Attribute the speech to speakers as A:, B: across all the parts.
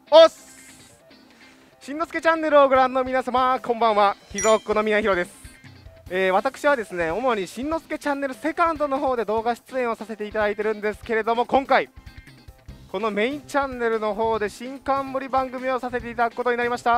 A: おっす。しんのすけチャンネルをご覧の皆様、こんばんは。秘蔵の宮弘です。私はですね、主にしんのすけチャンネルセカンドの方で動画出演をさせていただいてるんですけれども、今回このメインチャンネルの方で新冠番組をさせていただくことになりました。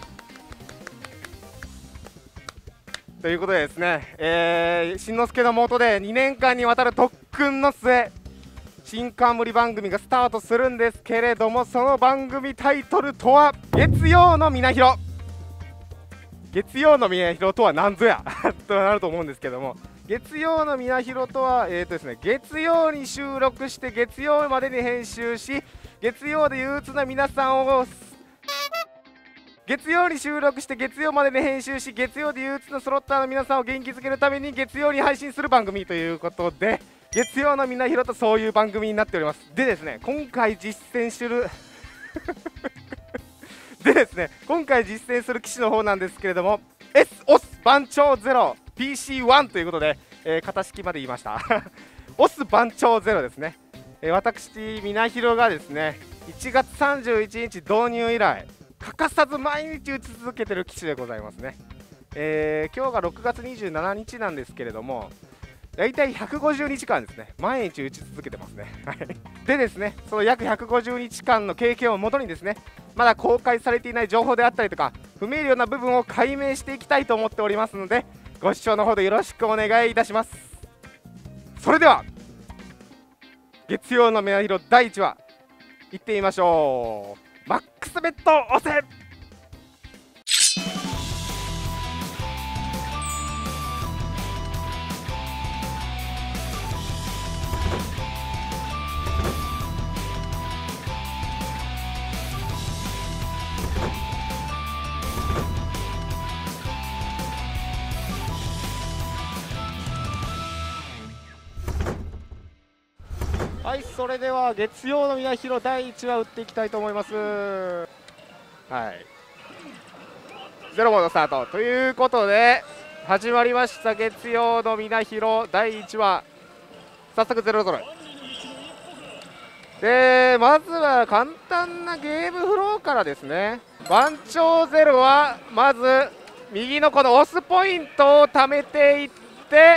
A: ということでですね、しんのすけの下で2年間にわたる特訓の末、新冠番組がスタートするんですけれども、その番組タイトルとは月曜のみなひろ。月曜のみなひろとは何ぞやとなると思うんですけども、月曜のみなひろとはですね、月曜に収録して月曜までに編集し、月曜で憂鬱な皆さんを月曜に収録して月曜までに編集し、月曜で憂鬱なスロッターの皆さんを元気づけるために月曜に配信する番組ということで、月曜のみなひろとそういう番組になっております。でですね、今回実践する今回実践する機種の方なんですけれども、 OS 番長 0PC1 ということで、型式まで言いましたOS 番長0ですね。私みなひろがですね、1月31日導入以来欠かさず毎日打ち続けてる機種でございますね。今日が6月27日なんですけれども、だいたい150日間ですね、毎日打ち続けてますねでですね、その約150日間の経験をもとにですね、まだ公開されていない情報であったりとか不明瞭な部分を解明していきたいと思っておりますので、ご視聴のほどよろしくお願いいたします。それでは月曜のみなひろ第1話いってみましょう。マックスベッド押せ。はい、それでは月曜のみなひろ第1話打っていきたいと思います。はい、ゼロモードスタートということで始まりました。月曜のみなひろ第1話、早速ゼロ揃いで、まずは簡単なゲームフローからですね。番長ゼロはまず右のこのオスポイントを貯めていって、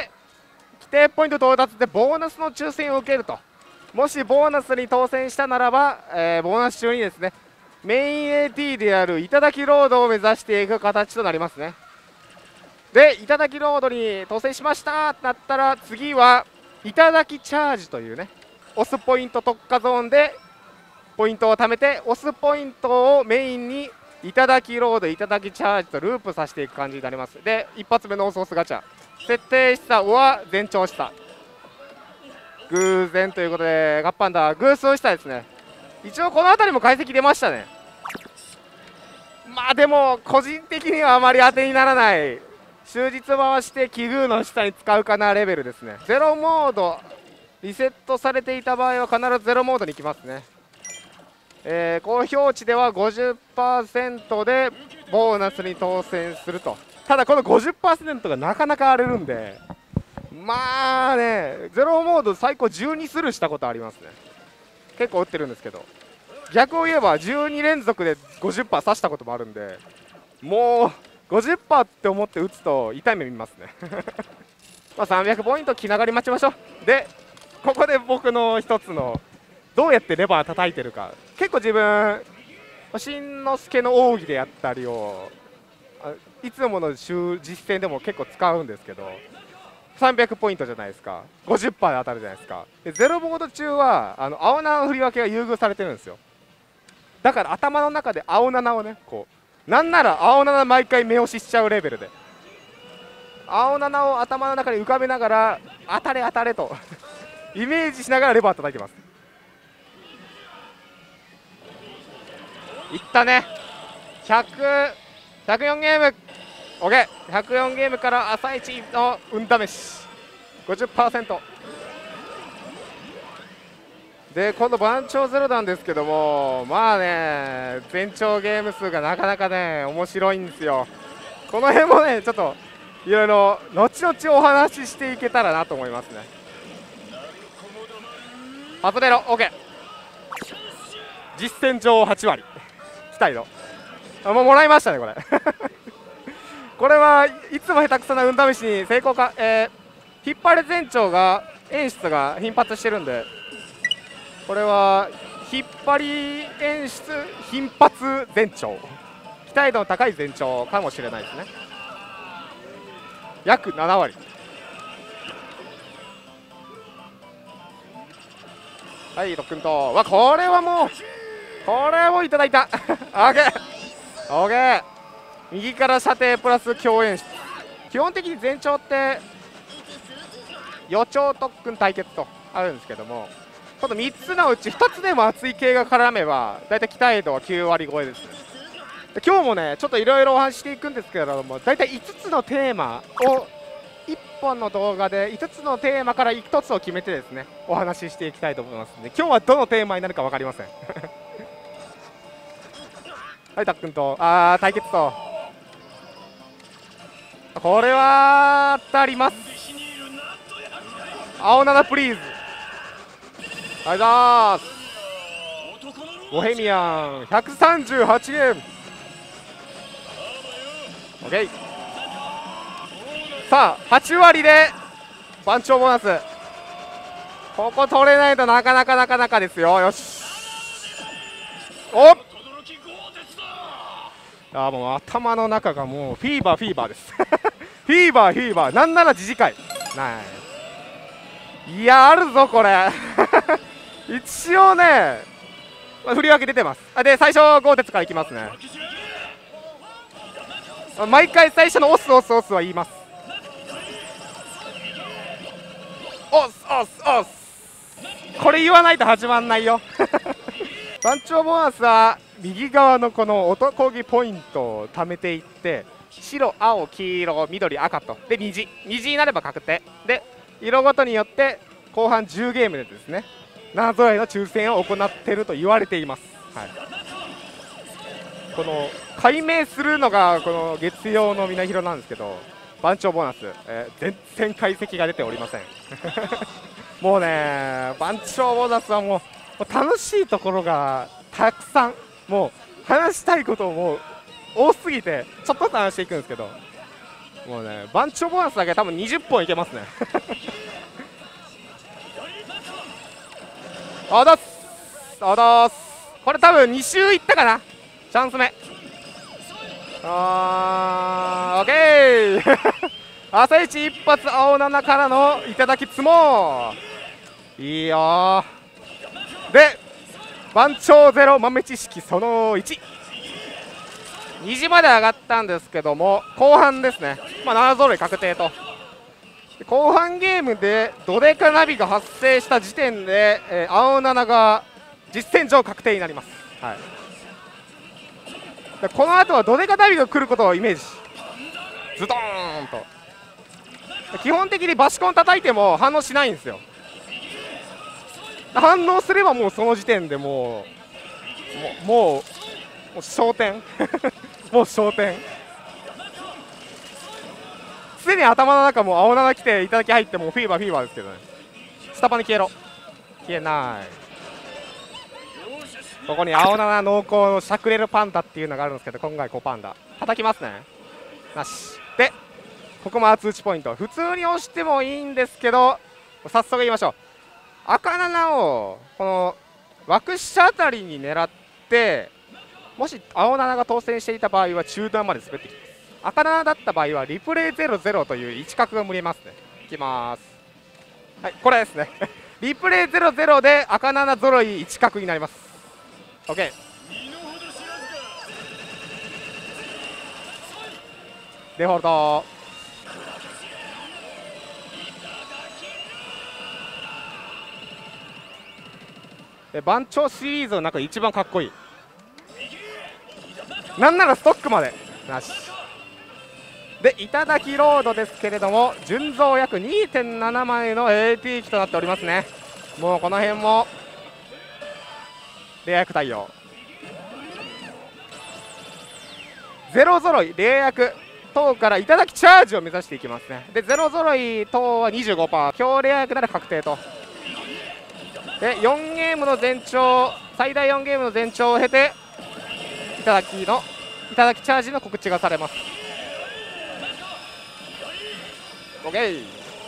A: 規定ポイント到達でボーナスの抽選を受けると。もしボーナスに当選したならば、ボーナス中にですね、メイン AT である頂きロードを目指していく形となりますね。で、頂きロードに当選しましたってなったら、次は頂きチャージというね、オスポイント特化ゾーンでポイントを貯めて、オスポイントをメインに頂きロード、頂きチャージとループさせていく感じになります。で、一発目のオスオスガチャ、設定したは前兆した偶然ということで、ガッパンダー偶数したですね。一応この辺りも解析出ましたね。まあでも個人的にはあまり当てにならない、終日回して奇遇の下に使うかなレベルですね。ゼロモードリセットされていた場合は必ずゼロモードに行きますね。高評値では 50% でボーナスに当選すると。ただこの 50% がなかなか荒れるんで、まあね、ゼロモード最高12スルーしたことありますね。結構打ってるんですけど、逆を言えば12連続で 50% 刺したこともあるんで、もう 50% って思って打つと痛い目見ますねまあ300ポイント気長に待ちましょう。で、ここで僕の一つのどうやってレバー叩いてるか、結構自分しんのすけの奥義でやったりをいつもの実践でも結構使うんですけど、300ポイントじゃないですか、 50% で当たるじゃないですか。でゼロボード中は青7の振り分けが優遇されてるんですよ。だから頭の中で青7をね、こうなんなら青7毎回目押ししちゃうレベルで青7を頭の中に浮かべながら当たれ当たれとイメージしながらレバー叩いてます。いったね、104ゲーム OK、 104ゲームから朝一の運試し 50% で、今度番長ゼロなんですけども、まあね、全長ゲーム数がなかなかね面白いんですよ。この辺もねちょっといろいろ後々お話ししていけたらなと思いますね。パトレロ OK、 実戦上8割期待度もうもらいましたねこれこれはいつも下手くそな運試しに成功か、引っ張り前兆が演出が頻発してるんで、これは引っ張り演出頻発前兆、期待度の高い前兆かもしれないですね。約7割。はい特訓とこれはもういただいたオッケーオッケー。右から射程プラス強演出、基本的に前兆って予兆特訓対決とあるんですけども、この3つのうち1つでも熱い系が絡めばだいたい期待度は9割超えです。で今日もねちょっといろいろお話ししていくんですけれども、だいたい5つのテーマを1本の動画で5つのテーマから1つを決めてですねお話ししていきたいと思いますので、今日はどのテーマになるか分かりませんはいたっくんと対決と、これは当たります。青7プリーズ、ありがとうございます。ボヘミアン138ゲーム OK。 さあ8割で番長ボーナス、ここ取れないとなかなかですよ。よしおっもう頭の中がもうフィーバーですフィーバーなんなら自治会ない、いやあるぞこれ一応ね振り分け出てます。で最初豪鉄からいきますね。毎回最初のオスは言います。オスこれ言わないと始まんないよ番長ボーナスは右側のこの音攻撃ポイントを貯めていって、白青黄色緑赤とで虹になれば確定で、色ごとによって後半10ゲームでですね7揃いの抽選を行っていると言われています。はい、この解明するのがこの月曜のみなひろなんですけど、番長ボーナス、全然解析が出ておりませんもうね番長ボーナスはもう楽しいところがたくさん、もう話したいことも多すぎてちょっとずつ話していくんですけど、もうね番長ボーナスだけ多分20本いけますねあだっすこれ多分2周いったかな、チャンス目オッケー朝一一発青7からのいただきつもいいよで番長ゼロ豆知識その1、虹まで上がったんですけども後半ですね、7揃い確定と、後半ゲームでドデカナビが発生した時点で、青7が実戦上確定になります。はい、でこの後はドデカナビが来ることをイメージ、ズドーンと基本的にバシコン叩いても反応しないんですよ。反応すればもうその時点でもう焦点もう焦点、すでに頭の中も青7来ていただき入ってもうフィーバーですけどね。下パに消えろ、消えない。ここに青7濃厚のシャクレルパンダっていうのがあるんですけど、今回5パンダ叩きますね。なしでここも厚打ちポイント、普通に押してもいいんですけど早速言いましょう。赤7をこの枠下あたりに狙って、もし青7が当選していた場合は中段まで滑ってきます。赤7だった場合はリプレイ00という1角が見れますね。いきます。はい、これですねリプレイ00で赤7揃い1角になります。 OK。 デフォルト番長シリーズの中で一番かっこいい、なんならストックまでなしで、いただきロードですけれども純増約 2.7 枚の AT 機となっておりますね。もうこの辺もレア役対応、ゼロ揃いレア役等からいただきチャージを目指していきますね。でゼロ揃い等は 25%、 強レア役なら確定と。で4ゲームの前兆最大4ゲームの前兆を経ていただきチャージの告知がされます。 OK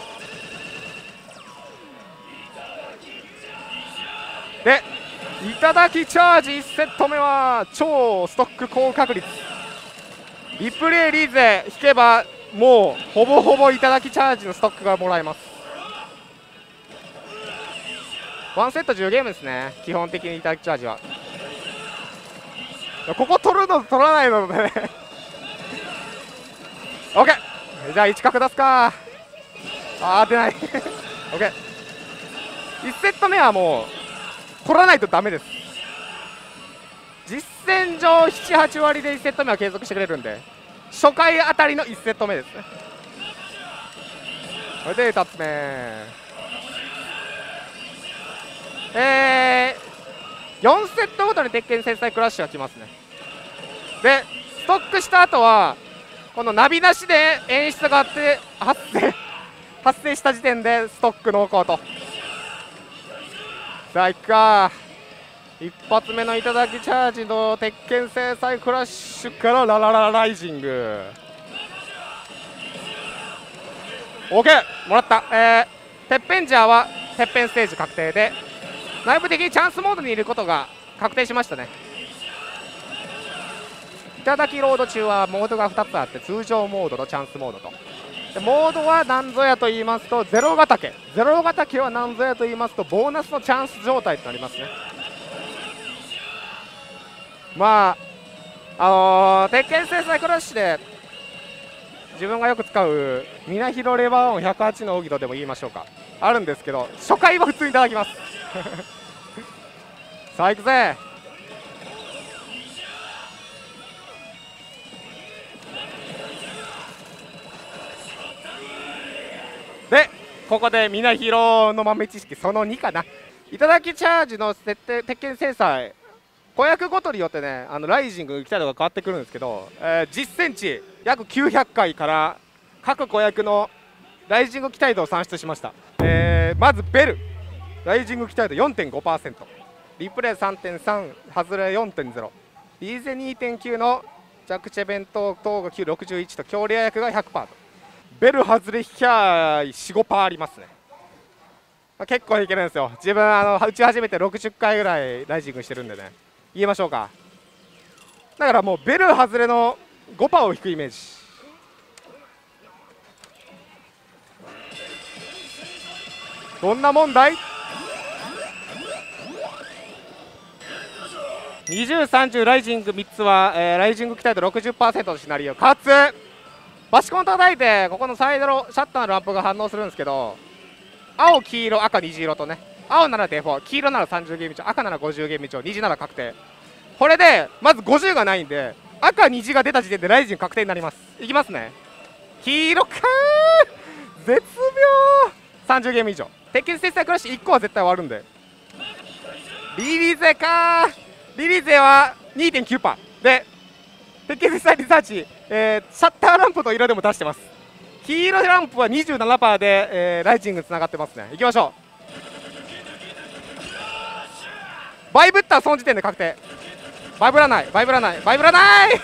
A: で、いただきチャージ1セット目は超ストック高確率、リプレイリーゼ引けばもうほぼほぼいただきチャージのストックがもらえます。1セット10ゲームですね、基本的にいただきチャージは。ここ取るの取らないのでねOK、 じゃあ1角出すか。出ないOK、 1セット目はもう取らないとダメです。実戦上 7,8 割で1セット目は継続してくれるんで、初回あたりの1セット目ですね。これで2つ目、4セットごとに鉄拳制裁クラッシュが来ますね。でストックした後はこのナビなしで演出があって発生した時点でストック濃厚と。さあいくか、一発目のいただきチャージの鉄拳制裁クラッシュからラララライジング OK もらった。てっぺんジャーはてっぺんステージ確定で、内部的にチャンスモードにいることが確定しましたね。いただきロード中はモードが2つあって、通常モードとチャンスモードと。でモードは何ぞやと言いますとゼロヶ岳は何ぞやと言いますとボーナスのチャンス状態となりますね。まあ鉄拳制裁クラッシュで自分がよく使うミナヒロレバーオン108の奥義とでも言いましょうか、あるんですけど、初回は普通にいただきますさあ行くぜ。でここでミナヒロの豆知識その2かな。いただきチャージの鉄拳制裁子役ごとによってね、ライジング期待度が変わってくるんですけど、実戦値約900回から各子役のライジング期待度を算出しました。まずベルライジング期待度 4.5%、 リプレイ 3.3、 外れ 4.0、 リーゼ 2.9 の弱チェ弁当等が961と強レア役が 100% と、ベル外れ引きゃ 4,5% ありますね。結構いけるんですよ。自分打ち始めて60回ぐらいライジングしてるんでね、言いましょうか。だからもうベル外れの 5% を引くイメージ。どんな問題？20、30ライジング3つは、ライジング期待度 60% のシナリオかつバシコン叩いてここのサイドのシャッターのランプが反応するんですけど、青黄色赤虹色とね、青ならデフォ、黄色なら30ゲーム以上、赤なら50ゲーム以上、虹なら確定。これでまず50がないんで赤虹が出た時点でライジング確定になります。いきますね。黄色かー絶妙。30ゲーム以上、鉄拳制裁クラッシュ1個は絶対終わるんで。リリーゼかー、リリーゼは 2.9% で鉄拳制裁リサーチ、シャッターランプの色でも出してます。黄色ランプは 27% で、ライジングつながってますね。いきましょう。バイブったらその時点で確定。バイブらないバイブらないバイブらない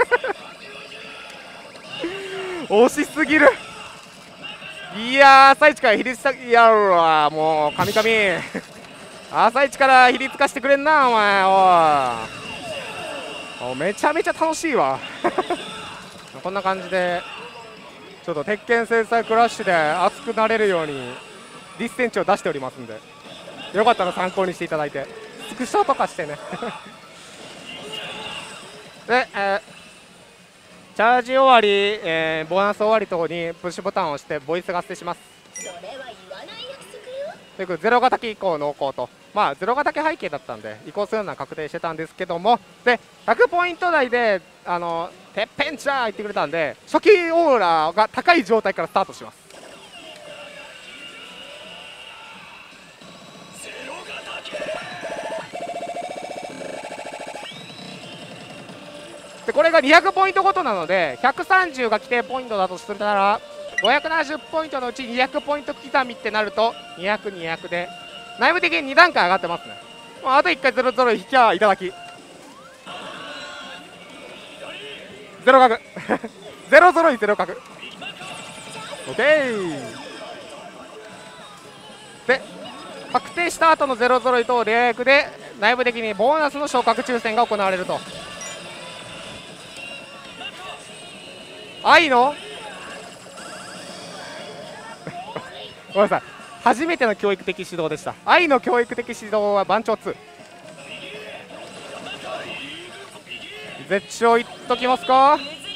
A: 惜しすぎる。いやー朝一から比率したいやろわ、もう神々朝一から比率化してくれんなお前。おいめちゃめちゃ楽しいわこんな感じでちょっと鉄拳制裁クラッシュで熱くなれるように実践値を出しておりますんで、よかったら参考にしていただいてスクショとかしてねで、チャージ終わり、ボーナス終わり等にプッシュボタンを押してボイスが発生します。それは言わない約束よ。ということでゼロ型機以降濃厚と、まあゼロ型機背景だったんで移行するのは確定してたんですけども、で100ポイント台でてっぺんちゃー言ってくれたんで初期オーラが高い状態からスタートします。でこれが200ポイントごとなので130が規定ポイントだとするなら570ポイントのうち200ポイント刻みってなると200、200で内部的に2段階上がってますね。 あと1回0-0引きゃいただき0角0-0 0角 OK で確定した後の0-0とレア役で内部的にボーナスの昇格抽選が行われると。愛のごめんなさい、初めての教育的指導でした。愛の教育的指導は番長2。絶頂いっときますか。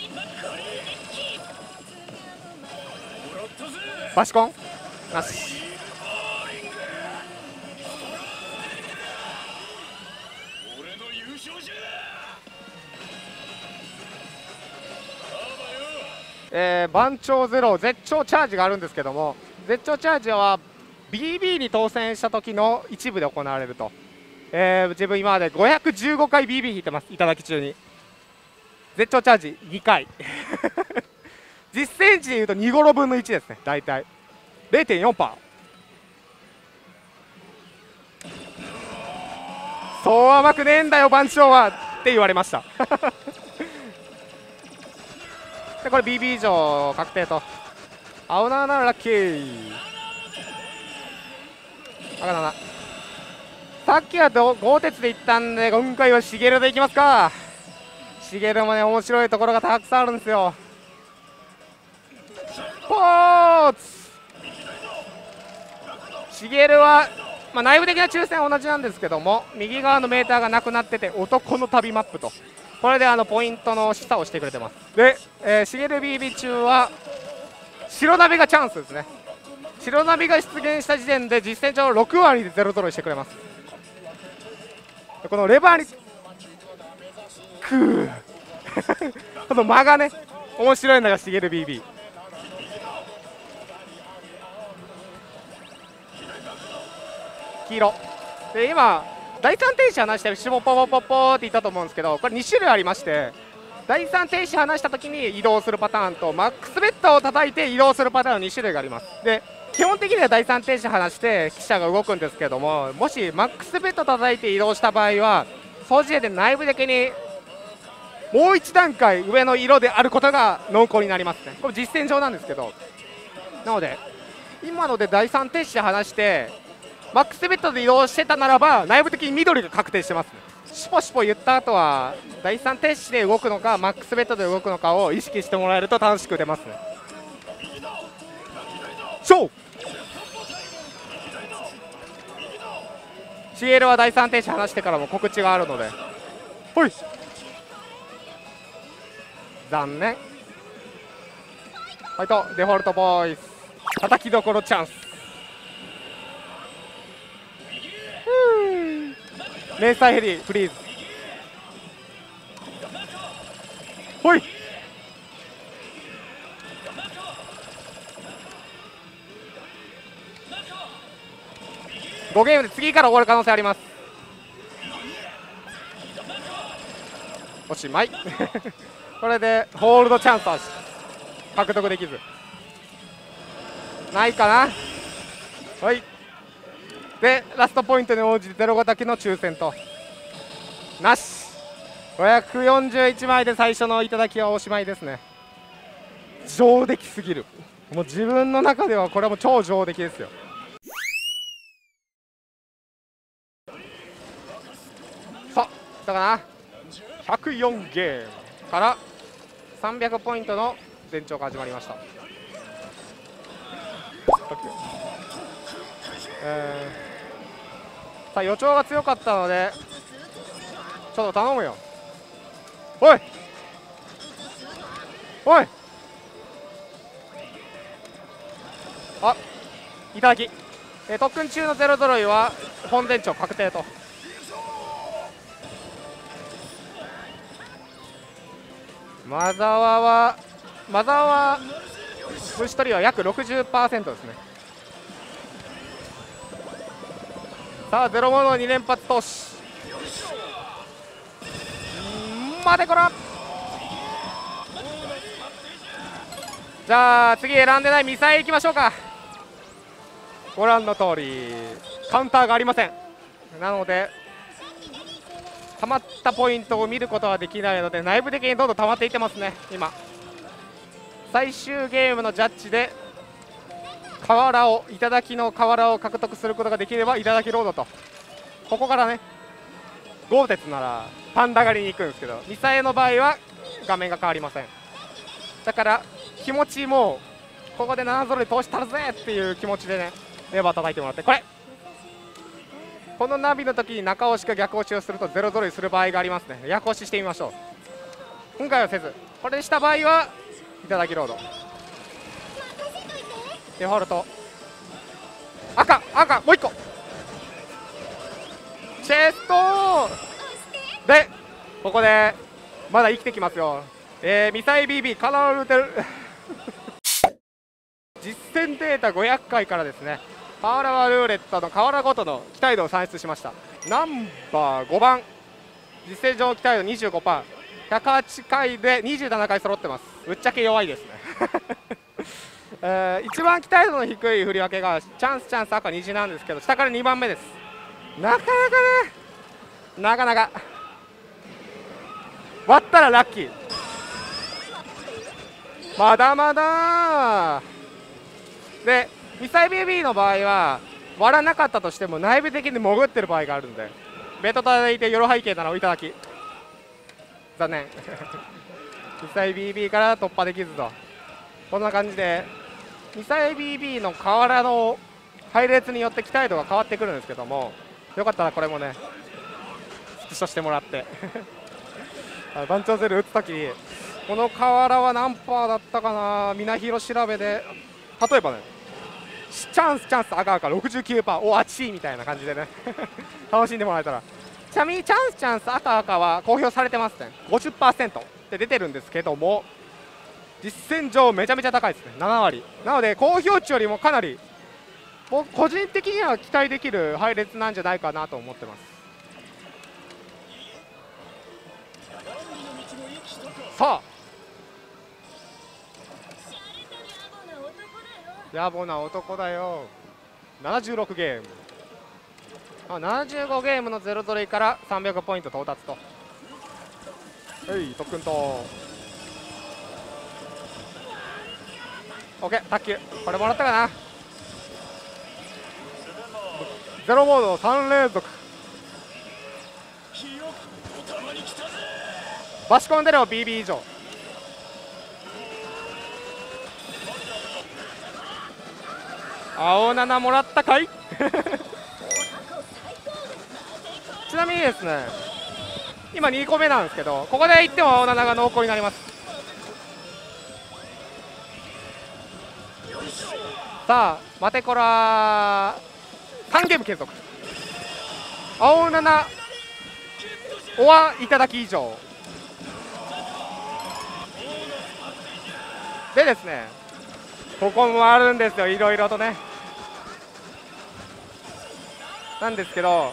A: バシコンなし。番長ゼロ絶頂チャージがあるんですけども、絶頂チャージは BB に当選した時の一部で行われると。自分今まで515回 BB 引いてます、いただき中に。絶頂チャージ2回実戦値でいうと2ゴロ分の1ですね、大体 0.4%。 そう甘くねえんだよ番長はって言われましたでこれ BB 以上確定と。青7ラッキー。赤7。さっきは豪鉄でいったんで、今回はシゲルでいきますか。シゲルもね面白いところがたくさんあるんですよ。ポーツシゲルは、内部的な抽選は同じなんですけども、右側のメーターがなくなってて男の旅マップと、これでポイントの示唆をしてくれてます。で、シゲル BB 中は白ナビがチャンスですね。白ナビが出現した時点で実戦上6割で0-0してくれます。このレバーにこの間がね面白いのがシゲル BB。 黄色で、今第3停止離して後ろポポポポって言ったと思うんですけど、これ2種類ありまして、第3停止離した時に移動するパターンとマックスベッドを叩いて移動するパターンの2種類があります。で基本的には第3停止離して汽車が動くんですけども、もしマックスベッド叩いて移動した場合はその時点で内部的にもう1段階上の色であることが濃厚になりますね。これ実践上なんですけど、なので今ので第3停止離してマックスベッドで移動してたならば内部的に緑が確定してますね。シュポシュポ言った後は第3停止で動くのかマックスベッドで動くのかを意識してもらえると楽しく出ますね。そうCL は第3停止離してからも告知があるので、ほい残念。ファイトデフォルトボーイス叩きどころチャンス。迷彩ヘリフリーズほい5ゲームで次から終わる可能性あります。おしまいこれでホールドチャンスは獲得できずないかな。はいでラストポイントに応じて0-5だけの抽選となし。541枚で最初の頂きはおしまいですね。上出来すぎる。もう自分の中ではこれはもう超上出来ですよ。さあだから104ゲームから300ポイントの前兆が始まりました。さあ予兆が強かったのでちょっと頼むよ。おいおいあいただき、特訓中のゼロ揃いは本前兆確定と。マザワ虫取りは約 60% ですね。さあゼロモノ2連発投資待てこら。じゃあ次選んでないミサイルいきましょうか。ご覧の通りカウンターがありません。なので溜まったポイントを見ることはできないので、内部的にどんどん溜まっていってますね。今最終ゲームのジャッジで瓦を頂の瓦を獲得することができれば頂ロードと、ここからね豪鉄ならパンダ狩りに行くんですけど、ミサエの場合は画面が変わりません。だから気持ちもうここで7ゾロで通したるぜっていう気持ちでね、レバー叩いてもらって、このナビの時に中押しか逆押しをすると0ゾロにする場合がありますね。逆押ししてみましょう。今回はせず、これでした場合は頂ロードデフォルト赤もう1個チェストで、ここでまだ生きてきますよ。ミサイ BB カラールテル実践データ500回からですね、瓦はルーレットの瓦ごとの期待度を算出しました。ナンバー5番実践上期待度 25%、 108回で27回揃ってます。ぶっちゃけ弱いですね一番期待度の低い振り分けがチャンス赤虹なんですけど、下から2番目です。なかなか割ったらラッキー、まだまだで、ミサイ BB の場合は割らなかったとしても内部的に潜ってる場合があるんで、ベト叩いてよろ背景ならおいただき残念ミサイ BB から突破できずと、こんな感じでミサイ BB の瓦の配列によって期待度が変わってくるんですけども、よかったらこれもねスクショしてもらって番長ゼル打つときにこの瓦は何パーだったかな、みなひろ調べで例えばねチャンス赤 69%、 おあっちいみたいな感じでね楽しんでもらえたら。ちなみにチャンス赤は公表されてますね。 50% って出てるんですけども、実践上めちゃめちゃ高いですね、7割なので公表値よりもかなり僕個人的には期待できる配列なんじゃないかなと思ってます。さあ野暮な男だよ。76ゲーム75ゲームの0ゾロから300ポイント到達と。特訓と OK 卓球これもらったかな。ゼロモード3連続バシコンデレオ BB 以上青7もらったかいちなみにですね、今2個目なんですけど、ここで1点は青7が濃厚になります。さあマテコラ3ゲーム継続、青7おはいただき以上でですね、ここもあるんですよ、いろいろとね。なんですけど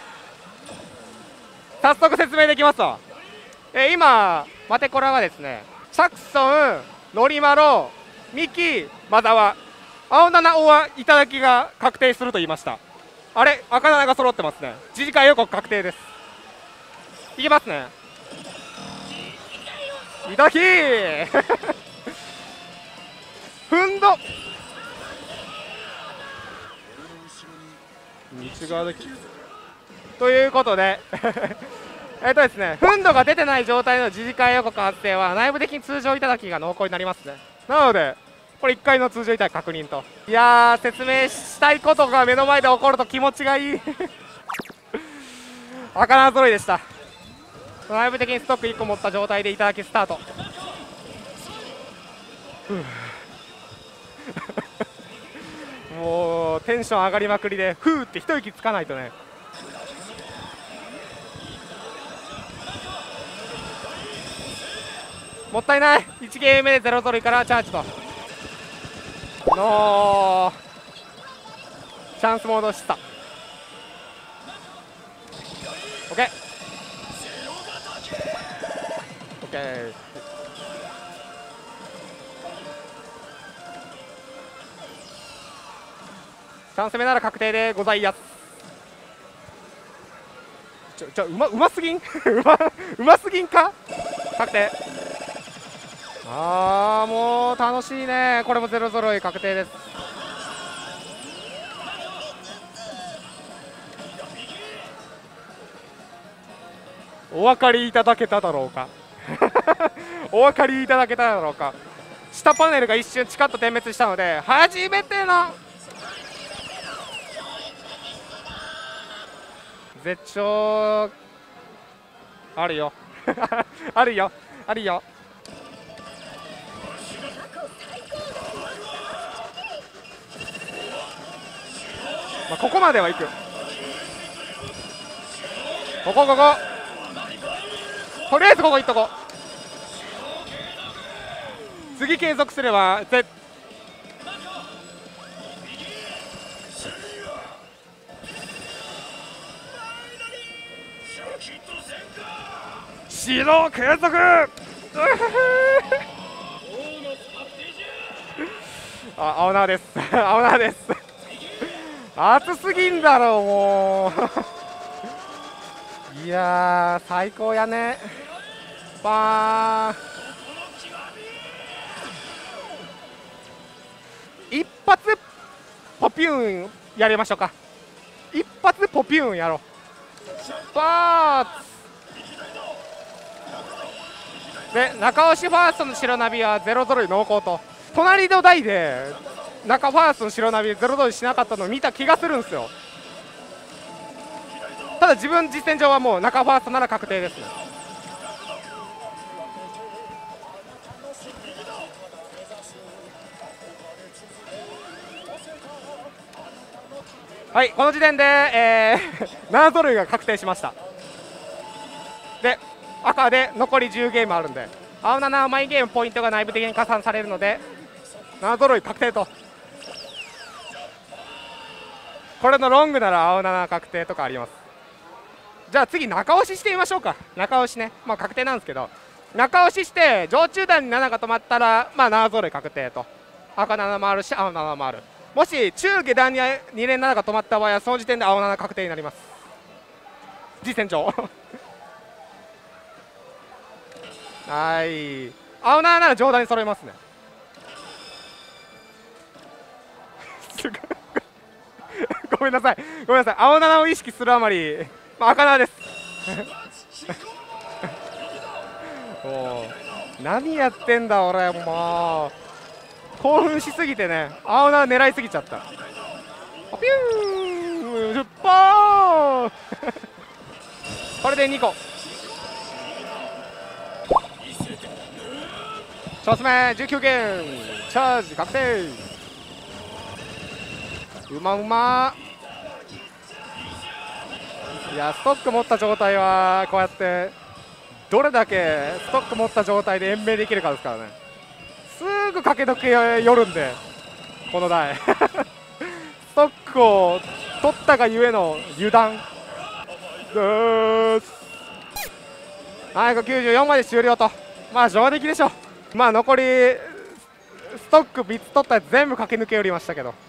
A: 早速説明できますわ。今マテコラはですね、サクソン、ノリマロ、ミキ、マザワ、青7おはいただきが確定すると言いました。あれ赤7が揃ってますね。次次回予告確定です。いきますね、いただきふんど道側でということでですね、ふんどが出てない状態の次次回予告発生は内部的に通常いただきが濃厚になりますね。なのでこれ1回の通常いただき確認と。いやー、説明したいことが目の前で起こると気持ちがいい赤7揃いでした。内部的にストック1個持った状態でいただきスタートもうテンション上がりまくりでふーって一息つかないとね。もったいない。1ゲーム目で0ゾロからチャージとのチャンスモードした。 OK OK チャンス目なら確定でございます。 うますぎんうますぎんか確定。もう楽しいね。これもゼロ揃い確定です。お分かりいただけただろうかお分かりいただけただろうか。下パネルが一瞬チカッと点滅したので、初めての絶頂あるよあるよあるよ。まあ、ここまではいく。こことりあえずここいっとこう。次継続すれば指導継続青縄です青縄です熱すぎんだろうもういやー最高やね。バーン一発ポピューンやりましょうか。一発ポピューンやろう。バーツで中押しファーストの白ナビはゼロ揃い濃厚と、隣の台で中ファーストの白ナビゼロ揃いしなかったのを見た気がするんですよ。ただ自分実戦上はもう中ファーストなら確定ですね。はい、この時点で、7揃いが確定しました。で赤で残り10ゲームあるんで、青7は毎ゲームポイントが内部的に加算されるので7揃い確定と。これのロングなら青7確定とかあります。じゃあ次中押ししてみましょうか。中押しね、まあ確定なんですけど、中押しして常中段に7が止まったらまあ7揃い確定と。赤7もあるし青7もある。もし中下段に2連7が止まった場合はその時点で青7確定になります、実戦上はい、青7なら上段に揃いますねごめんなさいごめんなさい、青7を意識するあまり、まあ、赤7ですもう何やってんだ俺、もう興奮しすぎてね、青7狙いすぎちゃった。ピュー10パーこれで2個1つ目19件チャージ確定。うまうま。いやストック持った状態はこうやってどれだけストック持った状態で延命できるかですからね。すぐ駆け時計寄るんでこの台ストックを取ったがゆえの油断です。はい94まで終了と、まあ上出来でしょ。まあ残りストック3つ取ったやつ全部駆け抜け寄りましたけど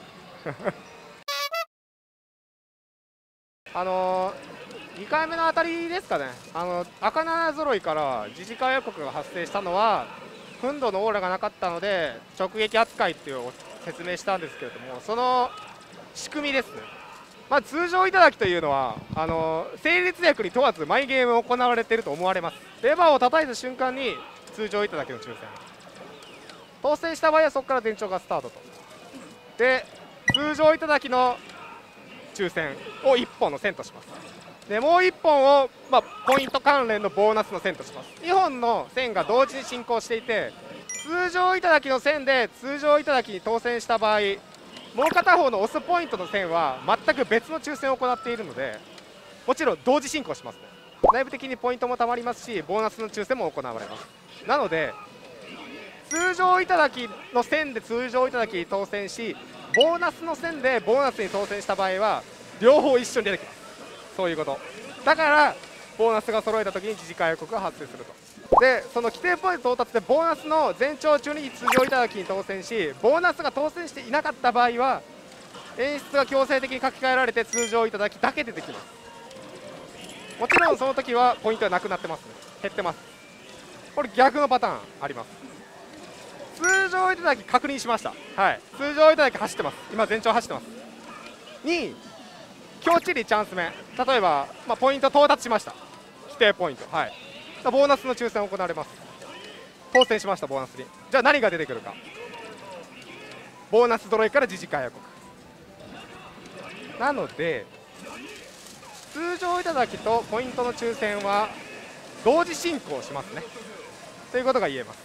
A: 2回目の当たりですかね、赤7揃いから自治会予告が発生したのは憤怒のオーラがなかったので直撃扱いっていう説明したんですけれども、その仕組みですね。まあ、通常頂きというのは成立役に問わず毎ゲーム行われていると思われます。レバーを叩いた瞬間に通常頂きの抽選、当選した場合はそこから前兆がスタートと。で通常頂きの抽選を1本の線とします。でもう1本を、まあ、ポイント関連のボーナスの線とします。2本の線が同時に進行していて、通常頂きの線で通常頂きに当選した場合、もう片方のオスポイントの線は全く別の抽選を行っているので、もちろん同時進行しますね。内部的にポイントもたまりますし、ボーナスの抽選も行われます。なので通常頂きの線で通常頂きに当選し、ボーナスの線でボーナスに当選した場合は両方一緒に出てきます。そういうことだから、ボーナスが揃えた時に自治会予告が発生すると。でその規定ポイント到達でボーナスの前兆中に通常頂きに当選し、ボーナスが当選していなかった場合は演出が強制的に書き換えられて通常頂きだけ出てきます。 もちろんその時はポイントはなくなってますね。減ってます。これ逆のパターンあります。通常いただき確認しました。はい、通常いただき走ってます。今全長走ってます。2強チリチャンス目、例えば、ポイント到達しました。規定ポイント、はい、ボーナスの抽選行われます。当選しました。ボーナスにじゃあ何が出てくるか。ボーナス揃いから自治会予告なので、通常いただきとポイントの抽選は同時進行しますねということが言えます。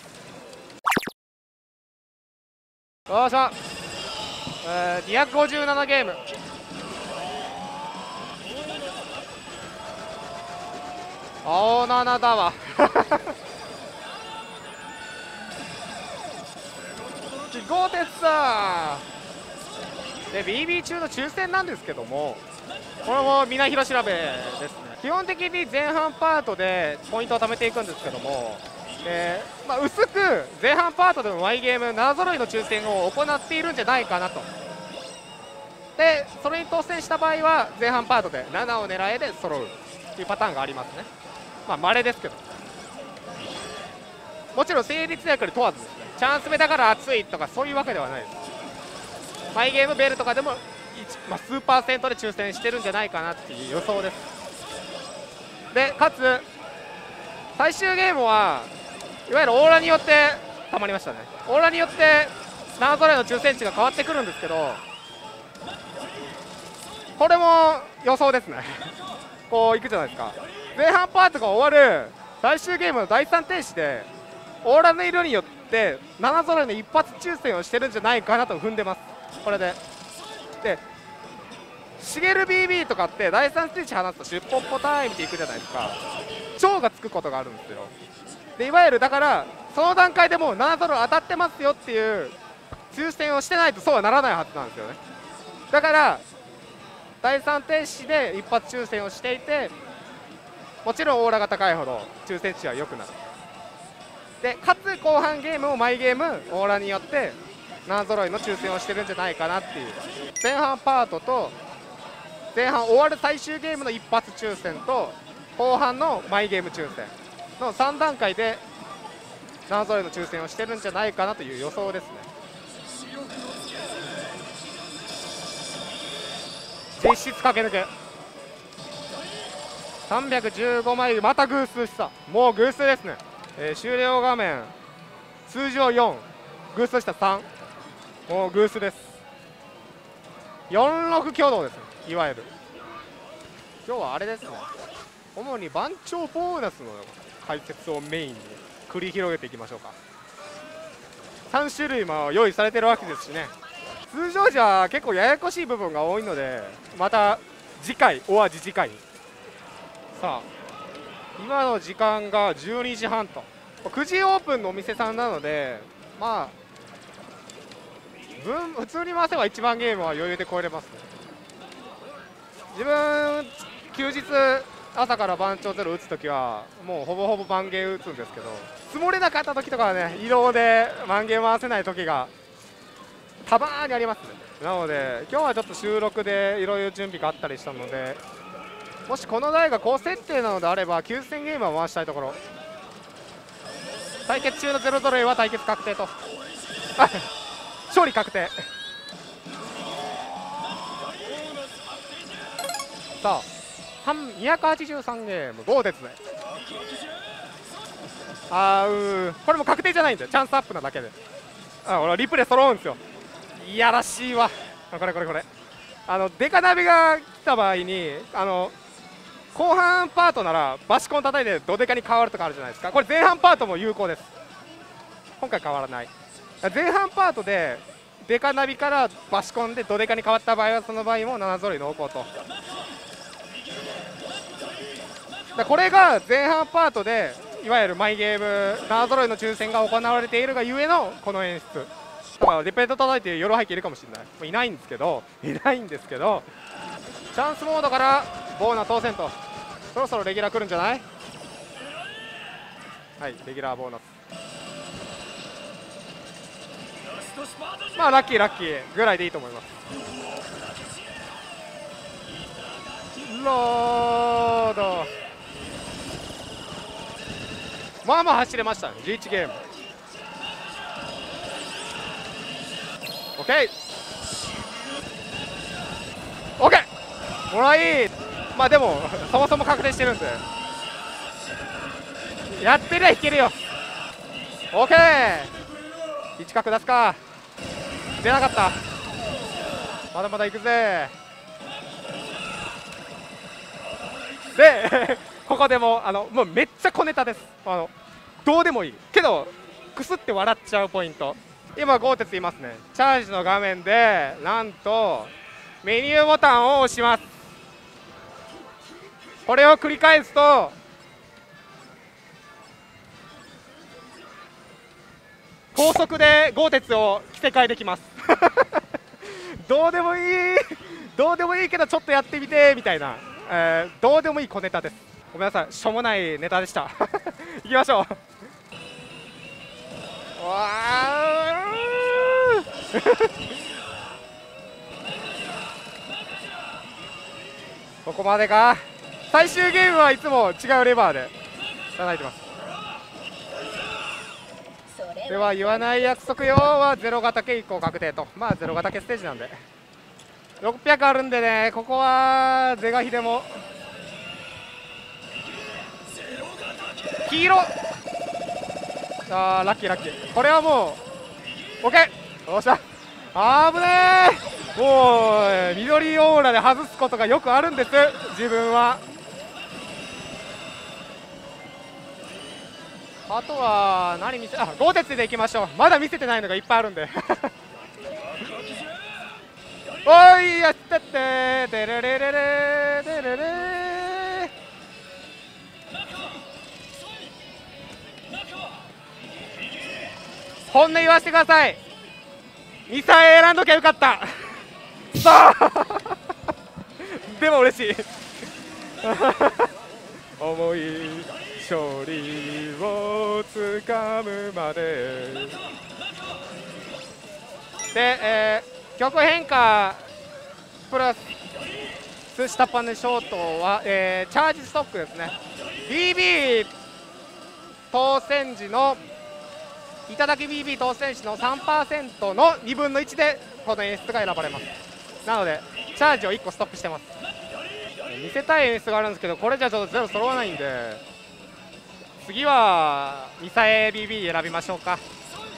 A: よっしゃ、257ゲーム。青7だわ豪鉄さで BB 中の抽選なんですけども、これも皆広調べですね。基本的に前半パートでポイントを貯めていくんですけども、薄く前半パートでの Y ゲーム7揃いの抽選を行っているんじゃないかなと。でそれに当選した場合は前半パートで7を狙えで揃うというパターンがありますね。稀ですけど、もちろん成立役に問わずですね。チャンス目だから熱いとかそういうわけではないです。マイゲームベルとかでも数パーセントで抽選してるんじゃないかなっていう予想です。でかつ最終ゲームはいわゆるオーラによってたまりましたね。オーラによって7揃いの抽選値が変わってくるんですけど、これも予想ですねこういくじゃないですか。前半パートが終わる最終ゲームの第3停止でオーラの色によって7揃いの一発抽選をしてるんじゃないかなと踏んでます。これでシゲル BB とかって第3ステージ放つとシュッポッポタイムっていくじゃないですか。超がつくことがあるんですよ。でいわゆるだからその段階でもう7揃い当たってますよっていう抽選をしてないとそうはならないはずなんですよね。だから第3停止で一発抽選をしていて、もちろんオーラが高いほど抽選値は良くなる。でかつ後半ゲームを毎ゲームオーラによって7揃いの抽選をしてるんじゃないかなっていう。前半パートと前半終わる最終ゲームの一発抽選と後半のマイゲーム抽選の3段階で7揃いの抽選をしてるんじゃないかなという予想ですね。実質駆け抜け315枚、また偶数した。もう偶数ですね。終了画面通常4、偶数した3、もう偶数です。46挙動ですね。いわゆる今日はあれですね、主に番長ボーナスの解説をメインに繰り広げていきましょうか。3種類も用意されてるわけですしね。通常時は結構ややこしい部分が多いので、また次回お味次回。さあ今の時間が12時半と9時オープンのお店さんなので、普通に回せば1万ゲームは余裕で超えれますね。自分休日朝から番長ゼロ打つときはもうほぼほぼ万ゲー打つんですけど、積もれなかった時とかはね、移動で万ゲー回せない時がたまにありますね。なので今日はちょっと収録でいろいろ準備があったりしたので、もしこの台が高設定なのであれば9000ゲームは回したいところ。対決中のゼロ揃いは対決確定と勝利確定。さあ283ゲーム豪鉄でこれも確定じゃないんだよ、チャンスアップなだけで。俺はリプレイ揃うんですよ。いやらしいわ。これデカナビが来た場合に後半パートならバシコン叩いてドデカに変わるとかあるじゃないですか。これ前半パートも有効です。今回変わらない。前半パートでデカナビからバシコンでドデカに変わった場合はその場合も7揃い濃厚と。これが前半パートでいわゆるマイゲーム7揃いの抽選が行われているがゆえのこの演出。だからリペート叩いて夜背景いるかもしれない。いないんですけどチャンスモードからボーナ当選と。そろそろレギュラー来るんじゃない？はい、レギュラーボーナス。ラッキーぐらいでいいと思います。ロードまあまあ走れましたね。11ゲーム OK。 OK もらい。まあでもそもそも確定してるんでやってりゃいけるよ。 OK。 1角出すか。出なかった。まだまだ行くぜ。でここでももうめっちゃ小ネタです。どうでもいいけどくすって笑っちゃうポイント。今豪鉄いますね。チャージの画面でなんとメニューボタンを押します。これを繰り返すと高速で豪鉄を着せ替えできますどうでもいいどうでもいいけどちょっとやってみてみたいな、どうでもいい小ネタです。ごめんなさい、しょうもないネタでしたいきましょうわここまでか。最終ゲームはいつも違うレバーで叩いてます。では言わない約束よはゼロ型系1個確定と。まあゼロ型系ステージなんで600あるんでね、ここは是が非でも黄色。あーラッキーラッキー。これはもう OK。 よっしゃあぶねー。もう緑オーラで外すことがよくあるんです自分は。あとは何見せ、豪鉄でいきましょう。まだ見せてないのがいっぱいあるんでおいやったってデレレレレデレレ。本音言わせてください。ミサイ選んどきゃよかったさあでも嬉しい重い勝利をつかむまでで、曲変化プラス下パネショートは、チャージストックですね。 BB 当選時のいただき BB 当選時の 3% の2分の1でこの演出が選ばれます。なのでチャージを1個ストップしてます。見せたい演出があるんですけどこれじゃちょっとゼロ揃わないんで次はミサエ BB 選びましょうか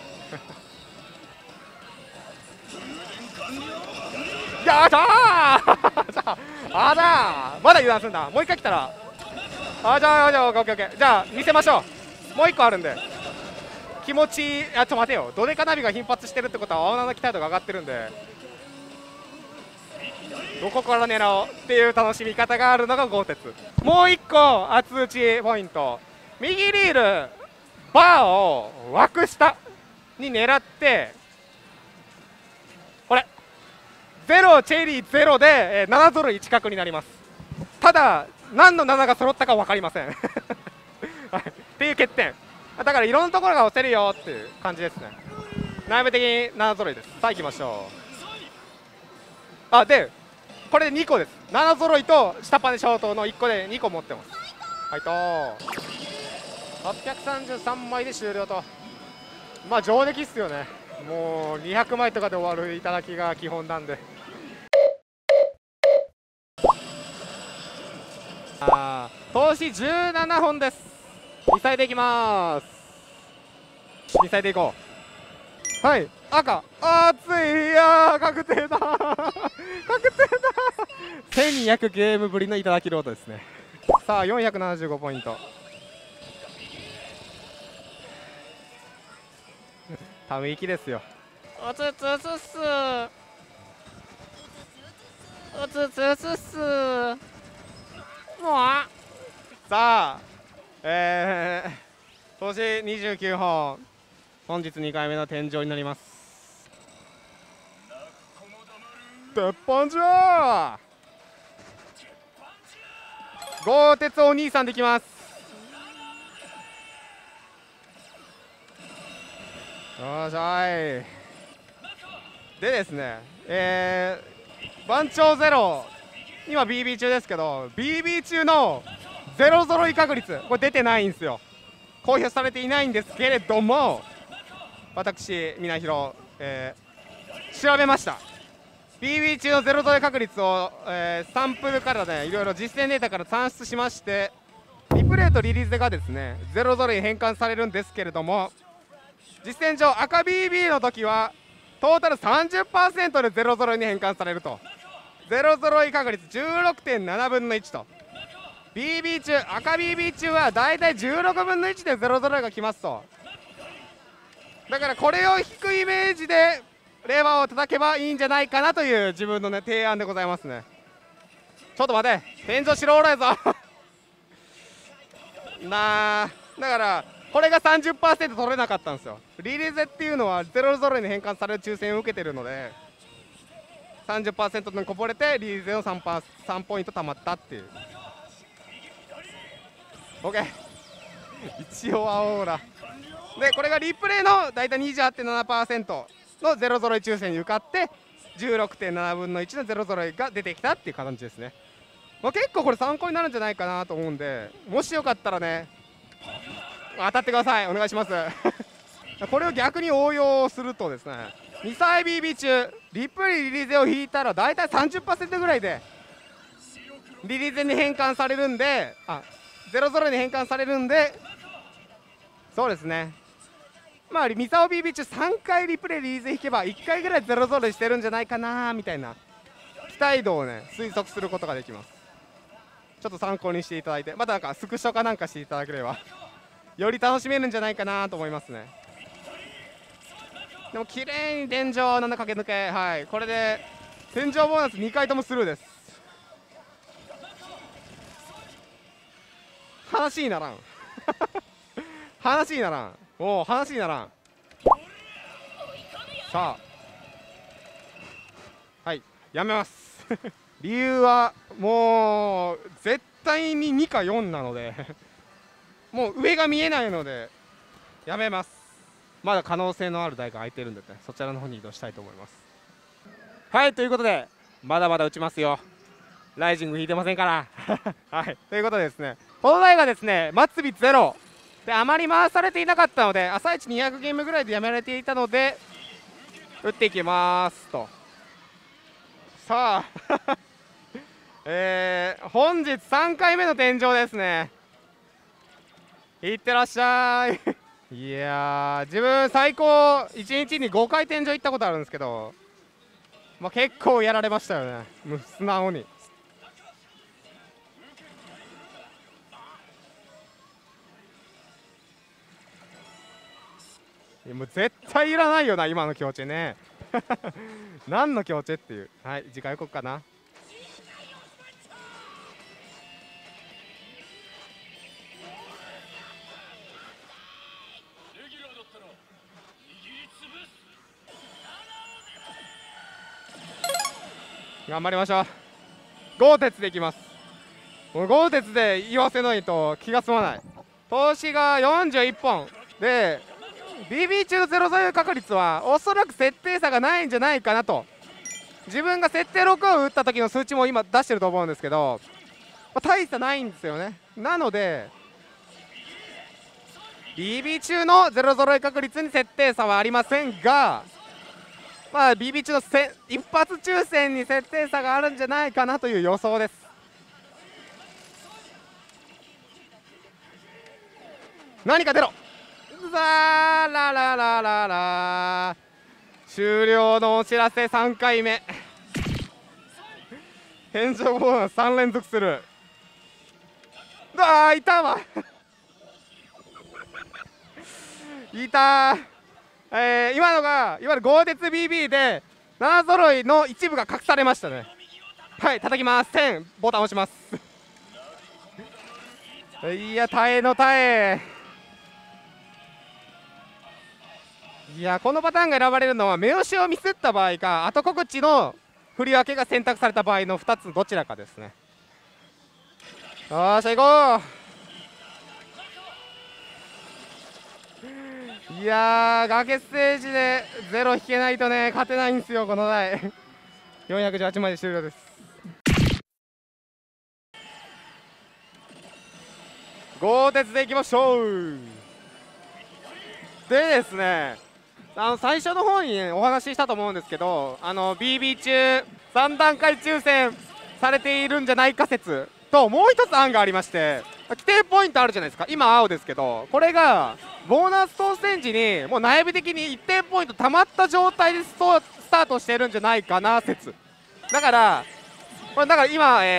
A: やったーあだーまだ油断するんだ。もう一回来たらじゃあオッケーじゃあ見せましょう。もう一個あるんで気持ちいい。ちょっと待てよ、ドデカナビが頻発してるってことは青菜の期待度が上がってるんでどこから狙おうっていう楽しみ方があるのが豪鉄。もう一個厚打ちポイント、右リールバーを枠下に狙ってこれゼロチェリーゼロで7揃い1角になります。ただ何の7が揃ったか分かりませんっていう欠点だからいろんなところが押せるよっていう感じですね。内部的に7揃いです。さあ行きましょう。でこれで2個です。7揃いと下パネショートの1個で2個持ってます。はいと833枚で終了と。まあ上出来っすよね。もう200枚とかで終わるいただきが基本なんで投資17本です。ミサイでいきます。ミサイでいこう。はい赤熱い。いやー確定だ確定だ1200ゲームぶりのいただきロードですね。さあ475ポイントため息ですよ。おつつつっすおつつつっすもうさあ投資29本本日2回目の天井になります。鉄板じゃー豪鉄お兄さんできます。よっしゃい。でですね番長ゼロ今 BB 中ですけど BB 中のゼロ揃い確率これ出てないんですよ。 公表されていないんですけれども、私みなひろ、調べました。 BB 中のゼロゾロ確率を、サンプルからね、いろいろ実践データから算出しまして、リプレイとリリースがですねゼロゾロに変換されるんですけれども、実践上赤 BB の時はトータル 30% でゼロゾロに変換されると、ゼロゾロイ確率 16.7 分の1と、 BB 中赤 BB 中はだいたい16分の1でゼロゾロが来ますと。だからこれを引くイメージでレバーを叩けばいいんじゃないかなという自分のね提案でございますね。ちょっと待て、天井白オーラやぞなあ、だからこれが 30% 取れなかったんですよ。リリーゼっていうのはゼロゾロに変換される抽選を受けてるので 30% にこぼれてリリーゼの 3ポイントたまったっていう。 OK 一応青オーラで、これがリプレイのだいたい 28.7% のゼロゾロイ抽選に受かって 16.7 分の1のゼロゾロイが出てきたっていう感じですね。結構これ参考になるんじゃないかなと思うんで、もしよかったらね当たってください、お願いしますこれを逆に応用するとですね、2歳 BB 中リプレイリリーゼを引いたらだいたい 30% ぐらいでリリーゼに変換されるんで、ゼロゾロに変換されるんで、そうですね、まあミサオ BB 中3回リプレイリリーゼ引けば1回ぐらいゼロゾロしてるんじゃないかなみたいな期待度をね推測することができます。ちょっと参考にしていただいて、またなんかスクショかなんかしていただければより楽しめるんじゃないかなと思いますね。でも綺麗に天井7駆け抜け、はい、これで天井ボーナス2回ともスルーです。話にならん話にならん、おお話にならん。さあはいやめます理由はもう絶対に2か4なのでもう上が見えないのでやめます。まだ可能性のある台が空いてるんでね、そちらの方に移動したいと思います。はい、ということでまだまだ打ちますよ、ライジング引いてませんからはい、ということでですね、この台がですね末尾ゼロであまり回されていなかったので、朝一200ゲームぐらいでやめられていたので打っていきますと。さあ本日3回目の天井ですね。いってらっしゃいいやー、自分最高1日に5回天井行ったことあるんですけど、結構やられましたよね、もう素直に。もう絶対いらないよな今の境地ね何の境地っていう。はい、次回予告かな。頑張りましょう。豪鉄でいきます。もう豪鉄で言わせないと気が済まない。投資が41本で BB 中のゼロ左右確率はおそらく設定差がないんじゃないかなと。自分が設定6を打った時の数値も今出してると思うんですけど、大差ないんですよね。なので BB 中のゼロ揃い確率に設定差はありませんが、BB 中の一発抽選に設定差があるんじゃないかなという予想です。何か出ろ。さあラララララ終了のお知らせ。3回目天井ボーナス3連続する。いたわいた今のがいわゆる豪鉄 BB で7揃いの一部が隠されましたね。はい、叩きます。1000ボタン押しますいや耐えの耐え。いやこのパターンが選ばれるのは目押しをミスった場合か後告知の振り分けが選択された場合の2つどちらかですね。よーし行こう。いやー崖ステージでゼロ引けないとね勝てないんですよこの台418枚で終了です。豪鉄でいきましょう。 でですね、最初の方に、ね、お話ししたと思うんですけど、BB 中3段階抽選されているんじゃないか説と、もう一つ案がありまして、規定ポイントあるじゃないですか。今青ですけど、これがボーナス当選時にもう内部的に一定ポイント溜まった状態でスタートしてるんじゃないかな説。だからこれだから今、はい、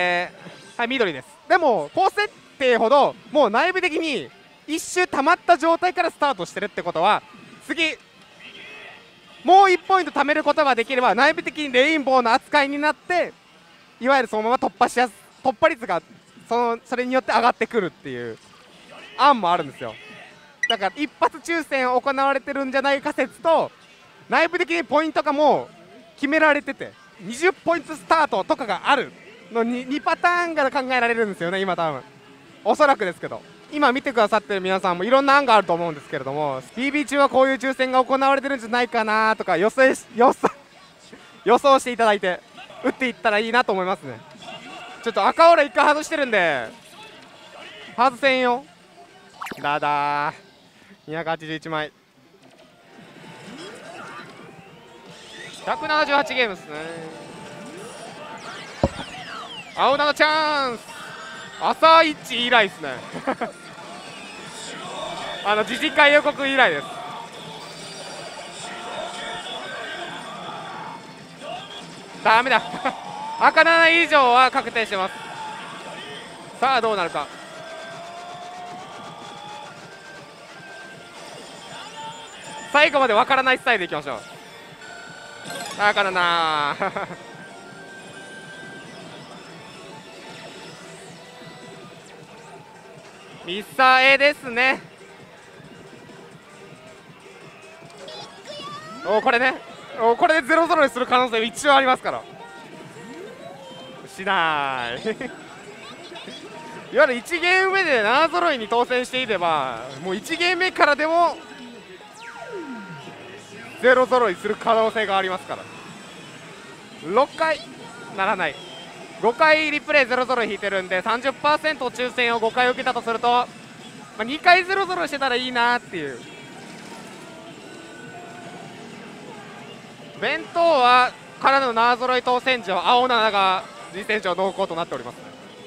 A: 緑です。でも高設定ほどもう内部的に一周溜まった状態からスタートしてるってことは、次もう1ポイント貯めることができれば内部的にレインボーの扱いになって、いわゆるそのまま突破率がそれによって上がってくるっていう案もあるんですよ。だから一発抽選行われてるんじゃないか説と、内部的にポイントがもう決められてて20ポイントスタートとかがあるのに2パターンが考えられるんですよね。今多分おそらくですけど、今見てくださってる皆さんもいろんな案があると思うんですけれども、 BB 中はこういう抽選が行われてるんじゃないかなとか予想していただいて打っていったらいいなと思いますね。ちょっと赤オーラ1回外してるんで外せんよ。だだー281枚178ゲームですね。青菜のチャンス、朝一以来ですね自治会予告以来です。ダメだ赤7以上は確定してます。さあどうなるか。最後までわからないスタイルでいきましょう。赤7ミサエですね。これね、これで0揃いする可能性一応ありますから。しないいわゆる1ゲーム目で7揃いに当選していれば、もう1ゲーム目からでも0揃いする可能性がありますから。6回ならない、5回リプレイ0揃い引いてるんで 30% 抽選を5回受けたとすると、2回0揃いしてたらいいなっていう。弁当はからの7揃い当選時は青7が2選手は濃厚となっております。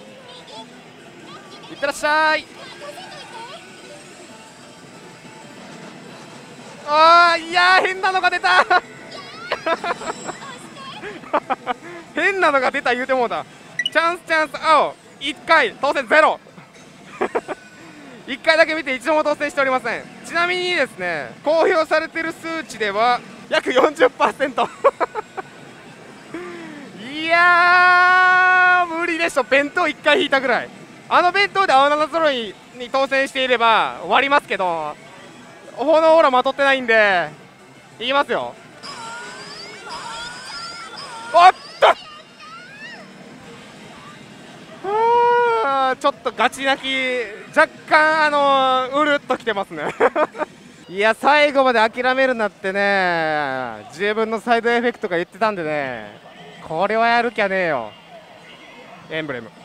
A: いってらっしゃい。いやー変なのが出た変なのが出た言うてもうた。チャンス青1回当選ゼロ1回だけ見て一度も当選しておりません。ちなみにですね、公表されている数値では約 40% いやー無理でしょ。弁当1回引いたぐらい、弁当で青7揃いに当選していれば終わりますけど、炎オーラまとってないんでいきますよ。おっとちょっとガチ泣き、若干うるっときてますねいや最後まで諦めるなってね、自分のサイドエフェクトが言ってたんでね、これはやるきゃねえよ。エンブレム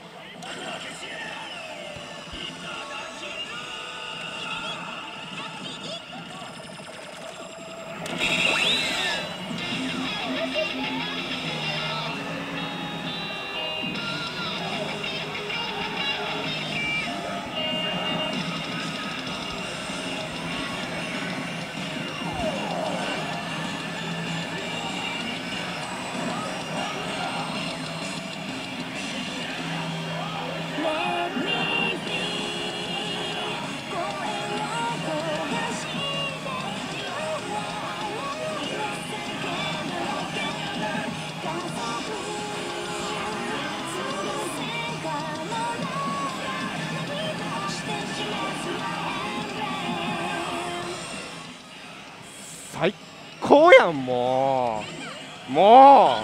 A: 最高やん、もうもう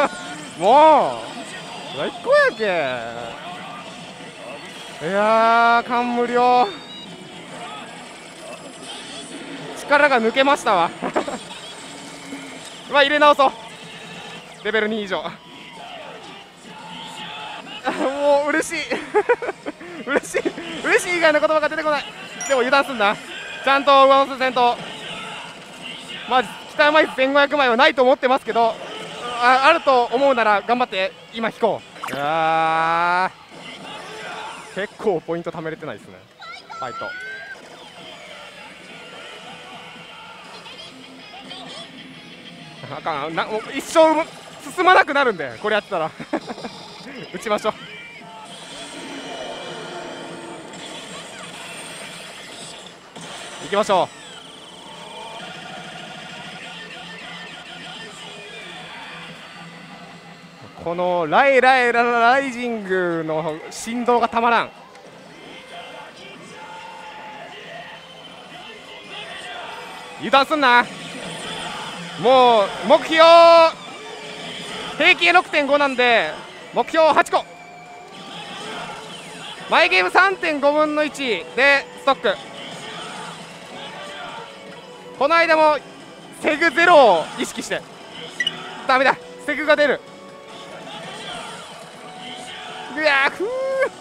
A: 最高やけ。いやー感無量、力が抜けましたわ入れ直そう、レベル2以上もう嬉しい嬉しい以外の言葉が出てこない。でも油断すんな、ちゃんと上乗せせんと。 まあ北山イズ1500枚はないと思ってますけど、あると思うなら頑張って今引こう。結構ポイント貯めれてないですね、ファイト。あかんな、もう一生進まなくなるんで、これやってたら打ちましょう。行きましょう。このライジングの振動がたまらん。油断すんな。もう目標平均 6.5 なんで目標8個、毎ゲーム 3.5 分の1でストック。この間もセグゼロを意識して、ダメだ、セグが出る。うわー、ふー、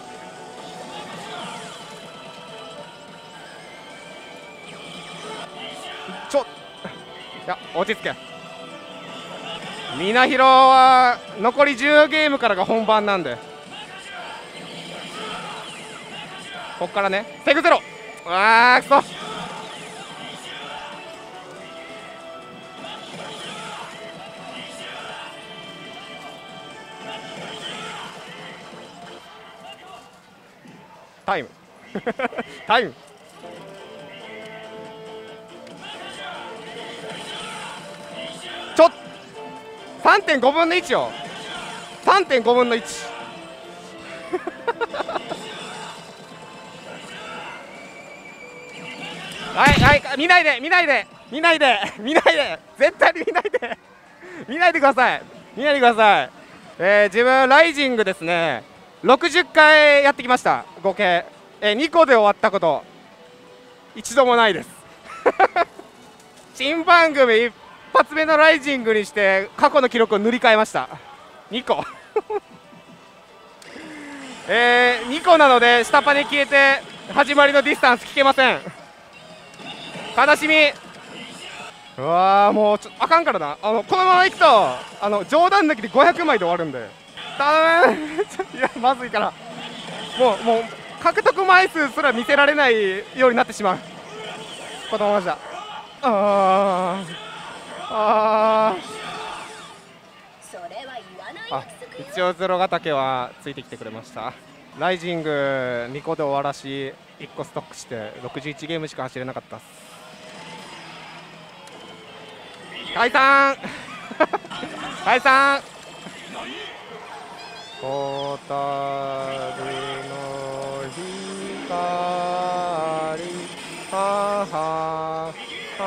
A: いや落ち着け。みなひろは残り10ゲームからが本番なんで、こっからね。セグゼロ、あーくそ。タイムタイム。ちょっ 3.5 分の1よ、3.5 分の1はいはい、見ないで見ないで見ないで見ないで、絶対に見ないで見ないでください、見ないでください。自分ライジングですね、60回やってきました、合計。2個で終わったこと一度もないです新番組一発目のライジングにして過去の記録を塗り替えました、2個2個なので下パネ消えて始まりのディスタンス聞けません、悲しみ。うわー、もうあかんからな、このままいくと冗談抜きで500枚で終わるんで頼むいやまずいから、もう獲得枚数すら見せられないようになってしまう、このままじゃ。一応ゼロヶ岳はついてきてくれました。ライジング2個で終わらし1個ストックして61ゲームしか走れなかったっす。解散解散。ホタルの光、ははは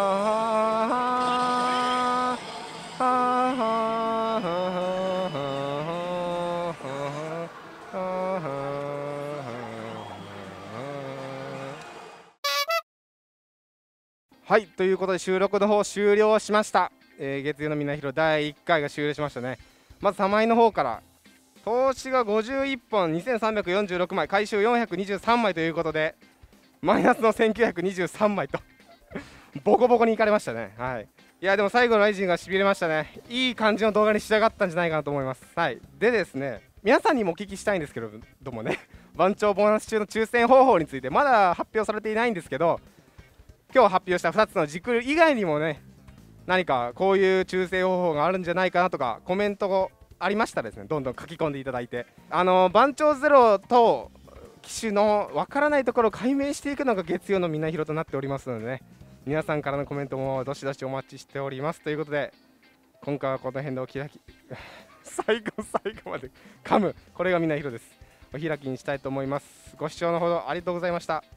A: はい、ということで収録の方終了しました。月曜のみなひろ第1回が終了しましたね。まず玉井の方から投資が51本2346枚、回収423枚ということでマイナスの1923枚とボコボコにいかれましたね。はい、いやでも最後のライジンがしびれましたね。いい感じの動画に仕上がったんじゃないかなと思います。はい、でですね、皆さんにもお聞きしたいんですけれどもね、番長ボーナス中の抽選方法についてまだ発表されていないんですけど、今日発表した2つの軸以外にもね、何かこういう抽選方法があるんじゃないかなとかコメントありましたらですね、どんどん書き込んでいただいて、番長ゼロと機種のわからないところを解明していくのが月曜のみなひろとなっておりますのでね、皆さんからのコメントもどしどしお待ちしておりますということで、今回はこの辺でお開き最後まで噛む、これがみなひろです。お開きにしたいと思います。ご視聴のほどありがとうございました。